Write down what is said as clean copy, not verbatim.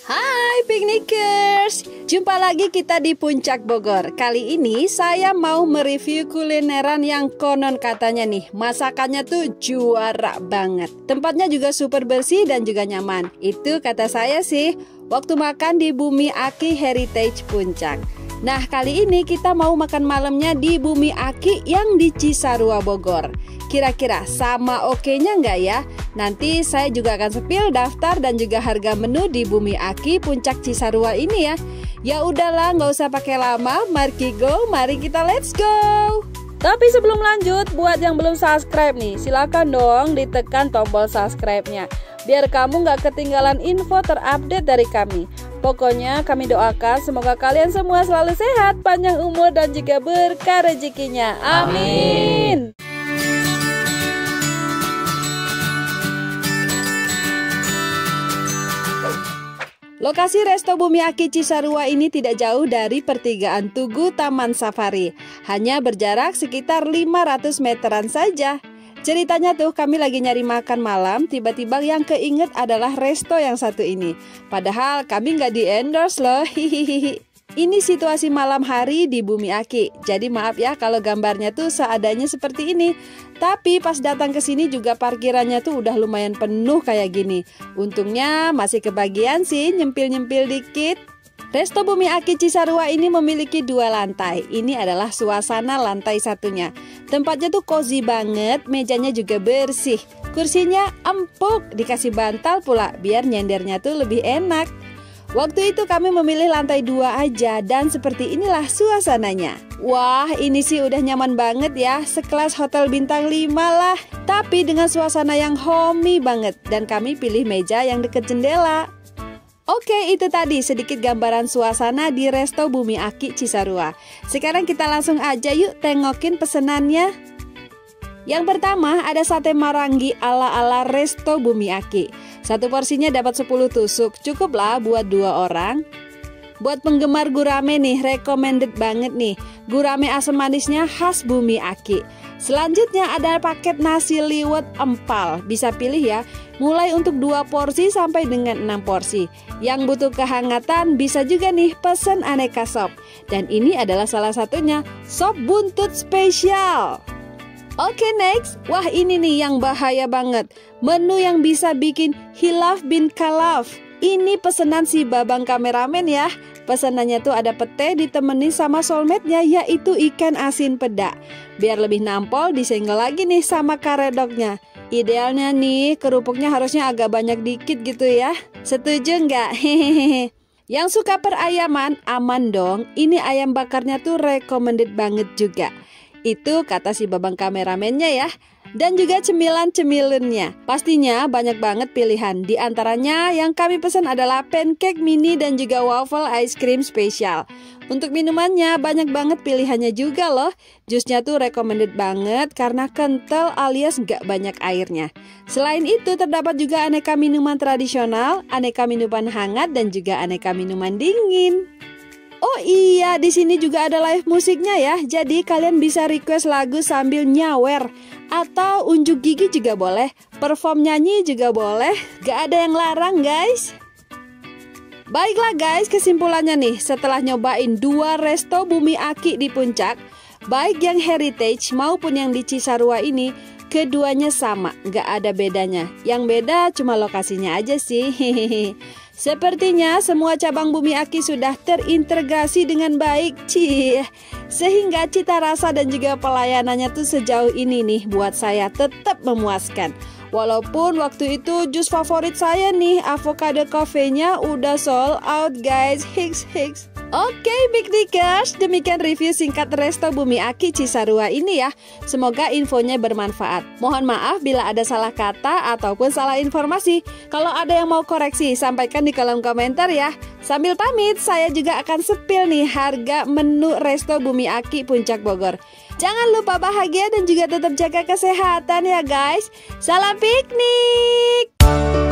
Hai piknikers, jumpa lagi kita di Puncak Bogor. Kali ini saya mau mereview kulineran yang konon katanya nih masakannya tuh juara banget. Tempatnya juga super bersih dan juga nyaman. Itu kata saya sih waktu makan di Bumi Aki Heritage Puncak. Nah kali ini kita mau makan malamnya di Bumi Aki yang di Cisarua Bogor. Kira-kira sama oke-nya nggak ya? Nanti saya juga akan spill daftar dan juga harga menu di Bumi Aki Puncak Cisarua ini ya. Ya udahlah, nggak usah pakai lama. Mari kita let's go. Tapi sebelum lanjut, buat yang belum subscribe nih, silakan dong ditekan tombol subscribe-nya. Biar kamu nggak ketinggalan info terupdate dari kami. Pokoknya kami doakan semoga kalian semua selalu sehat, panjang umur dan juga berkah rezekinya. Amin. Lokasi Resto Bumi Aki Cisarua ini tidak jauh dari pertigaan Tugu Taman Safari. Hanya berjarak sekitar 500 meteran saja. Ceritanya tuh kami lagi nyari makan malam, tiba-tiba yang keinget adalah resto yang satu ini. Padahal kami nggak di-endorse loh, hihihi. Ini situasi malam hari di Bumi Aki. Jadi maaf ya kalau gambarnya tuh seadanya seperti ini. Tapi pas datang ke sini juga parkirannya tuh udah lumayan penuh kayak gini. Untungnya masih kebagian sih nyempil-nyempil dikit. Resto Bumi Aki Cisarua ini memiliki 2 lantai. Ini adalah suasana lantai satunya. Tempatnya tuh cozy banget, mejanya juga bersih. Kursinya empuk, dikasih bantal pula biar nyendernya tuh lebih enak. Waktu itu kami memilih lantai 2 aja dan seperti inilah suasananya. Wah, ini sih udah nyaman banget ya, sekelas hotel bintang 5 lah. Tapi dengan suasana yang homey banget dan kami pilih meja yang deket jendela. Oke, itu tadi sedikit gambaran suasana di Resto Bumi Aki Cisarua. Sekarang kita langsung aja yuk tengokin pesenannya. Yang pertama ada sate marangi ala-ala Resto Bumi Aki. Satu porsinya dapat 10 tusuk, cukuplah buat 2 orang. Buat penggemar gurame nih, recommended banget nih. Gurame asam manisnya khas Bumi Aki. Selanjutnya ada paket nasi liwet empal. Bisa pilih ya, mulai untuk 2 porsi sampai dengan 6 porsi. Yang butuh kehangatan bisa juga nih pesen aneka sop. Dan ini adalah salah satunya, sop buntut spesial. Oke next, wah ini nih yang bahaya banget. Menu yang bisa bikin hilaf bin kalaf. Ini pesanan si babang kameramen ya. Pesanannya tuh ada pete ditemenin sama soulmate-nya yaitu ikan asin peda. Biar lebih nampol disenggol lagi nih sama karedoknya. Idealnya nih kerupuknya harusnya agak banyak dikit gitu ya. Setuju nggak? Hehehe. Yang suka perayaman aman dong. Ini ayam bakarnya tuh recommended banget juga. Itu kata si babang kameramennya ya. Dan juga cemilan-cemilannya. Pastinya banyak banget pilihan. Di antaranya yang kami pesan adalah pancake mini dan juga waffle ice cream spesial. Untuk minumannya banyak banget pilihannya juga loh. Jusnya tuh recommended banget karena kental alias nggak banyak airnya. Selain itu terdapat juga aneka minuman tradisional, aneka minuman hangat dan juga aneka minuman dingin. Oh iya, di sini juga ada live musiknya ya. Jadi kalian bisa request lagu sambil nyawer atau unjuk gigi juga boleh. Perform nyanyi juga boleh. Gak ada yang larang guys. Baiklah guys, kesimpulannya nih, setelah nyobain 2 resto Bumi Aki di Puncak, baik yang heritage maupun yang di Cisarua ini, keduanya sama, gak ada bedanya. Yang beda cuma lokasinya aja sih. Sepertinya semua cabang Bumi Aki sudah terintegrasi dengan baik, sehingga cita rasa dan juga pelayanannya tuh sejauh ini nih buat saya tetap memuaskan. Walaupun waktu itu jus favorit saya nih, avocado coffee-nya udah sold out guys, hiks. Oke piknikers, demikian review singkat Resto Bumi Aki Cisarua ini ya. Semoga infonya bermanfaat. Mohon maaf bila ada salah kata ataupun salah informasi. Kalau ada yang mau koreksi, sampaikan di kolom komentar ya. Sambil pamit, saya juga akan spill nih harga menu Resto Bumi Aki Puncak Bogor. Jangan lupa bahagia dan juga tetap jaga kesehatan ya guys. Salam piknik.